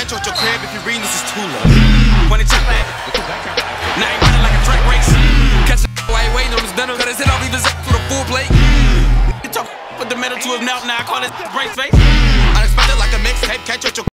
catch you at your crib if you reading this is too low. When they check that, now ain't running like a track race. Catch a while he waiting on his dinner, cut his head off, leave his with a full plate. You talk, put the metal to his mouth, now I call it brace face. Unexpected like a mixtape, catch you at your